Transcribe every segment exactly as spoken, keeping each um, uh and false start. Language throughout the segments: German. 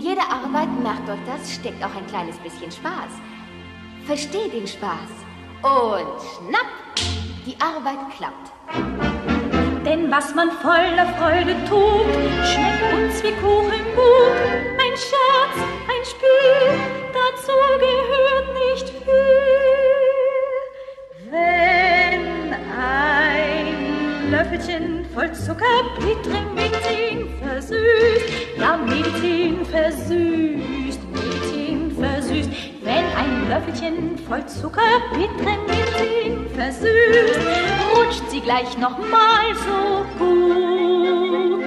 jeder Arbeit, merkt euch das, steckt auch ein kleines bisschen Spaß. Versteht den Spaß. Und schnapp, die Arbeit klappt. Denn was man voller Freude tut, schmeckt uns wie Kuchen gut. Ein Scherz, ein Spiel, dazu gehört nicht viel. Wenn ein Löffelchen voll Zucker bittere Medizin versüßt, ja Medizin versüßt, Medizin versüßt. Wenn ein Löffelchen voll Zucker bittere Medizin versüßt, rutscht sie gleich noch mal so gut.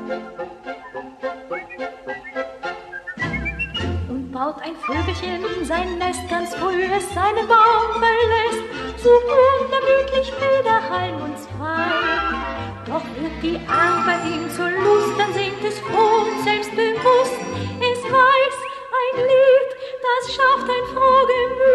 Und baut ein Vögelchen sein Nest ganz früh, es seinen Baum verlässt, sucht unermüdlich wieder heim und frei. Doch wird die Arbeit ihm zur Lust, dann singt es froh und selbstbewusst. Es weiß, ein Lied, das schafft ein froh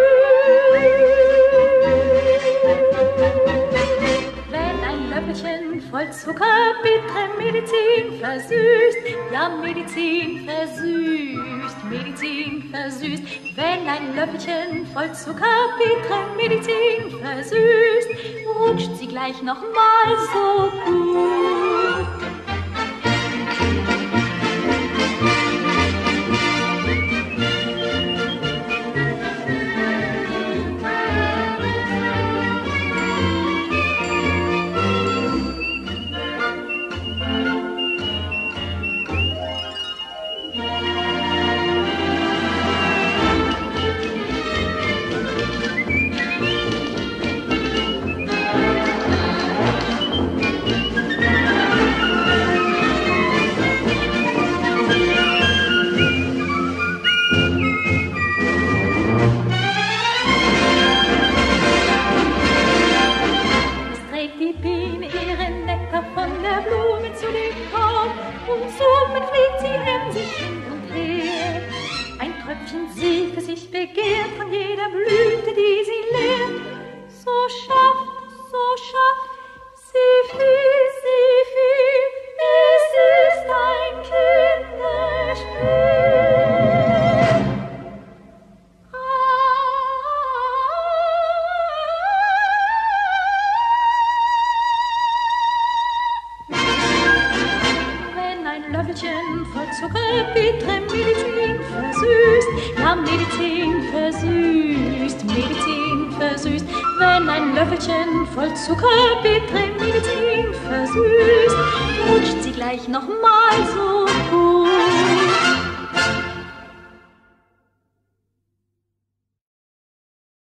Gemüt. Wenn ein Löffelchen voll Zucker bittere Medizin versüßt, ja Medizin versüßt, Medizin versüßt. Wenn ein Löffelchen voll Zucker bittere Medizin versüßt, rutscht sie gleich noch mal so gut. Voll Zucker, bittere Medizin versüßt, rutscht sie gleich noch mal so